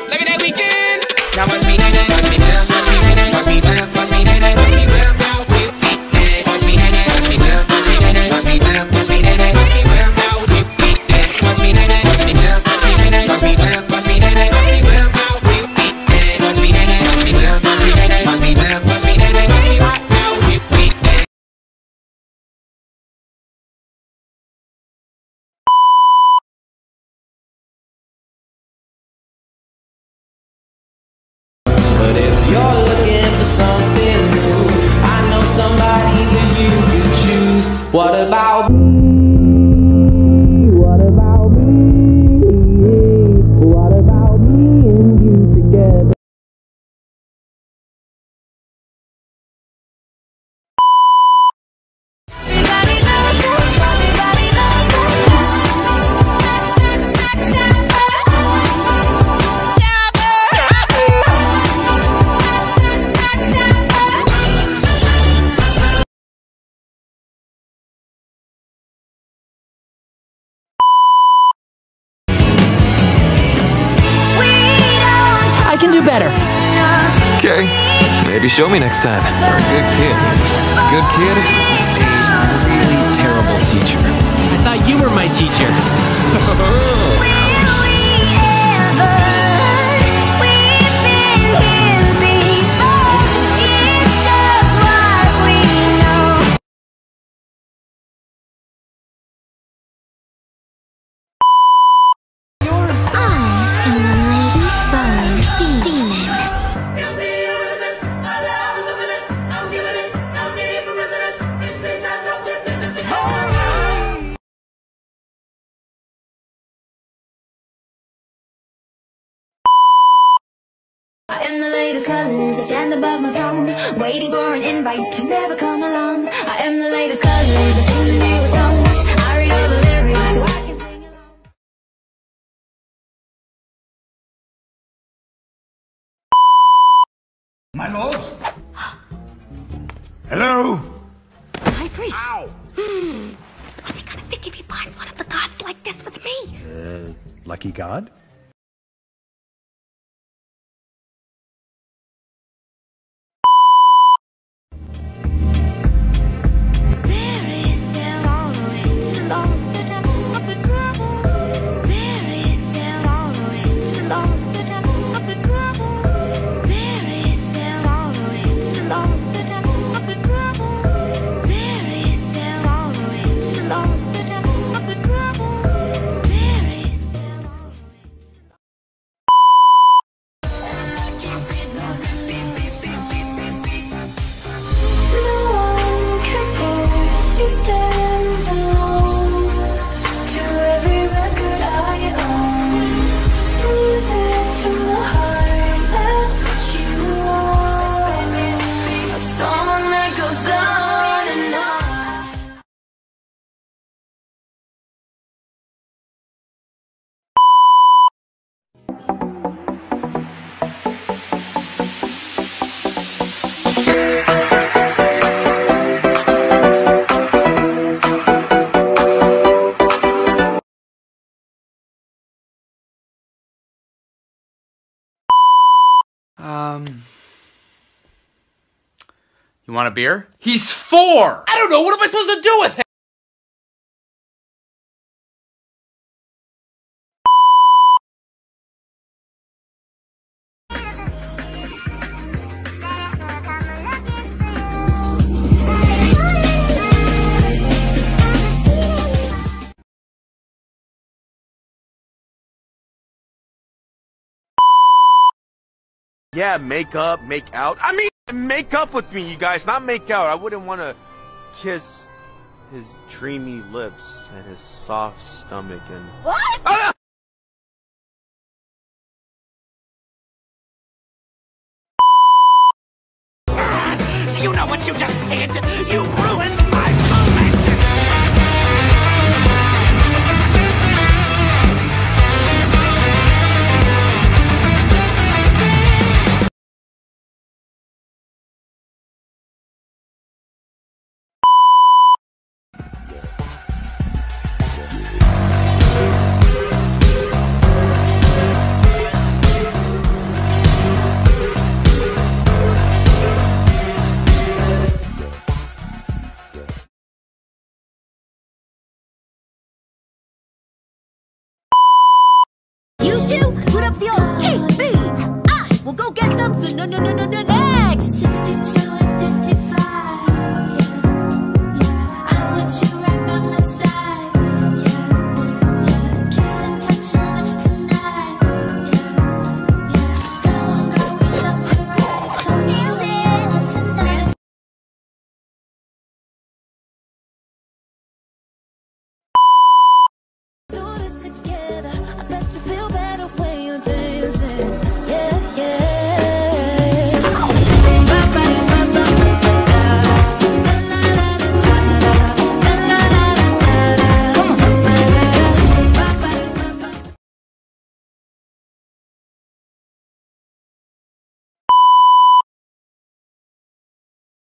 Look at that weekend. Now watch me, nay, watch me, well, watch me, nay, watch me, well, watch me, nay, watch me, well, now we dance. Watch me, nay, watch me, well, watch me, nay, watch me, well, watch me, nay, watch me, well, now we dance. Watch me, nay, watch me, well, watch me, nay, watch me, well, watch me, nay, watch me, well, now we dance. Watch me, nay, watch me, well, watch me, nay, watch me, well, watch me, nay, watch me, well, now we dance. But if you're looking for something new, I know somebody that you could choose. What about me? What about me? What about me and you together? Everybody knows you, everybody knows you. I can do better. Okay, maybe show me next time. You're a good kid. Good kid, a really terrible teacher. I thought you were my teacher. I am the latest colors, I stand above my throne, waiting for an invite to never come along. I am the latest colors, I sing the newest songs, I read all the lyrics so I can sing along. My lords? Hello? High priest. What's he gonna think if he finds one of the gods like this with me? Lucky God? You want a beer? He's 4! I don't know, what am I supposed to do with him? Yeah, make up, make out. I mean, make up with me, you guys, not make out. I wouldn't want to kiss his dreamy lips and his soft stomach and... What? Ah! Do you know what you just did? You ruined my moment! You two, put up your TV. I will go get some snacks. 62.